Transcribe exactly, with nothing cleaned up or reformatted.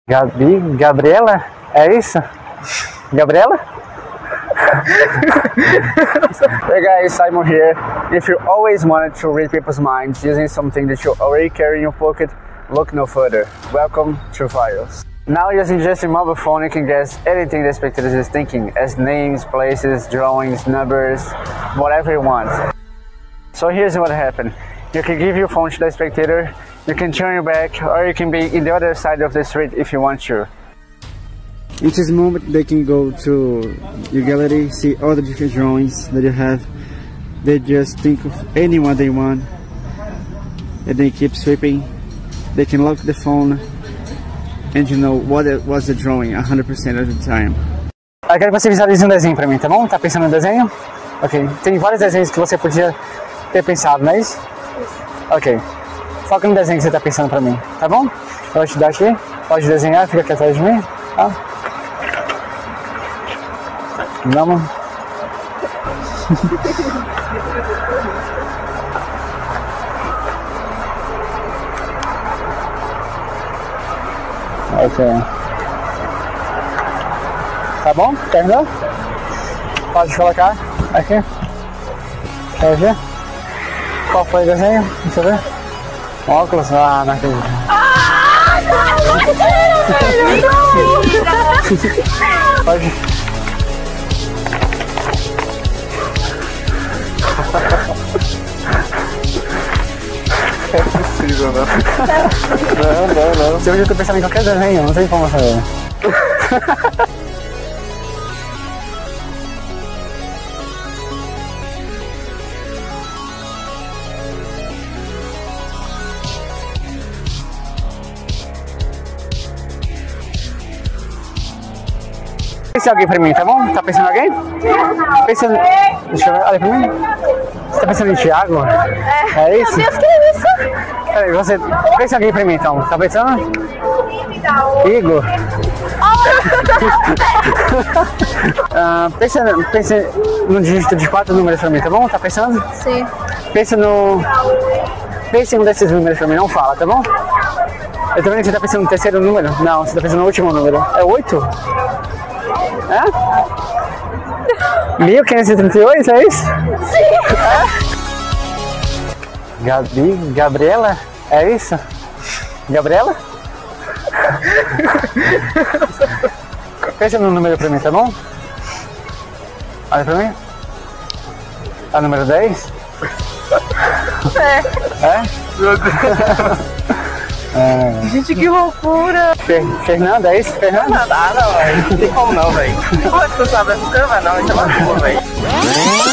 Gabi, Gabriela? É isso? Gabriela? Hey guys, Simon here. If you always wanted to read people's minds using something that you already carry in your pocket, look no further. Welcome to Files. Now using just your mobile phone, you can guess anything the spectator is thinking, as names, places, drawings, numbers, whatever you want. So here's what happened. You can give your phone to the spectator, you can turn your back, or you can be in the other side of the street if you want to. In this moment, they can go to your gallery, see all the different drawings that you have. They just think of anyone they want, and they keep sweeping. They can lock the phone, and you know what it was the drawing one hundred percent of the time. Eu quero que você visualize um desenho pra mim, tá bom? Tá pensando no desenho? Ok. Tem vários desenhos que você podia ter pensado, não é isso? Ok. Foca no desenho que você tá pensando pra mim, tá bom? Eu vou te dar aqui. Pode desenhar, fica aqui atrás de mim, tá? Vamos. Ok. Tá bom? Terminou? Pode colocar aqui. Quer ver? Qual foi o desenho? Deixa eu ver. Óculos? Ah, não acredito. Ah, não acredito! Pode. É possível, não? Não, não, não. Se hoje eu tô pensando em qualquer desenho, não tem como saber. Pense em alguém pra mim, tá bom? Tá pensando em alguém? Pensa... Deixa eu ver, olha pra mim. Você tá pensando em Thiago? É. É isso? Meu Deus, que é isso? Peraí, você... Pensa em alguém pra mim, então. Tá pensando? Igor? uh, pensa, pensa no dígito de quatro números pra mim, tá bom? Tá pensando? Sim. Pensa no... Pensa em um desses números pra mim, não fala, tá bom? Eu tô vendo que você tá pensando no terceiro número. Não, você tá pensando no último número. É oito? É? mil quinhentos e trinta e oito, é isso? Sim! É? Gabi, Gabriela? É isso? Gabriela? Pensa no número pra mim, tá bom? Olha pra mim. É o número dez? É. É? Meu Deus. É. Gente, que loucura! Fer Fernanda, é isso? Fernanda? Ah, não, velho. Não tem como não, velho. Como é que tu sabe essas coisas? Não, isso é uma boa, velho.